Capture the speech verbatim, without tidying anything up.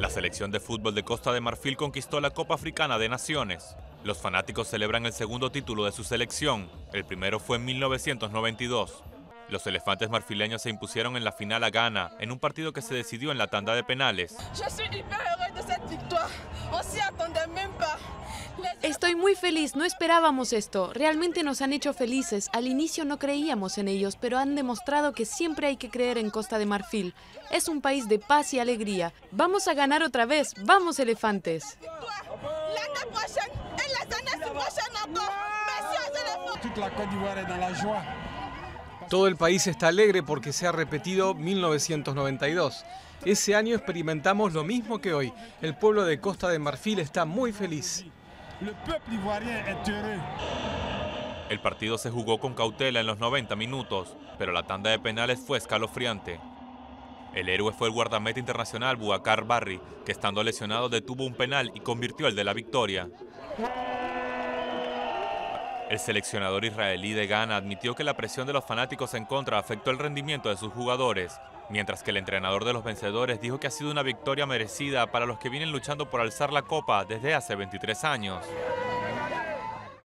La selección de fútbol de Costa de Marfil conquistó la Copa Africana de Naciones. Los fanáticos celebran el segundo título de su selección. El primero fue en mil novecientos noventa y dos. Los elefantes marfileños se impusieron en la final a Ghana, en un partido que se decidió en la tanda de penales. Estoy muy feliz, no esperábamos esto. Realmente nos han hecho felices. Al inicio no creíamos en ellos, pero han demostrado que siempre hay que creer en Costa de Marfil. Es un país de paz y alegría. Vamos a ganar otra vez. ¡Vamos, elefantes! Todo el país está alegre porque se ha repetido mil novecientos noventa y dos. Ese año experimentamos lo mismo que hoy. El pueblo de Costa de Marfil está muy feliz. El partido se jugó con cautela en los noventa minutos, pero la tanda de penales fue escalofriante. El héroe fue el guardameta internacional Boubacar Barry, que estando lesionado detuvo un penal y convirtió el de la victoria. El seleccionador israelí de Ghana admitió que la presión de los fanáticos en contra afectó el rendimiento de sus jugadores, mientras que el entrenador de los vencedores dijo que ha sido una victoria merecida para los que vienen luchando por alzar la copa desde hace veintitrés años.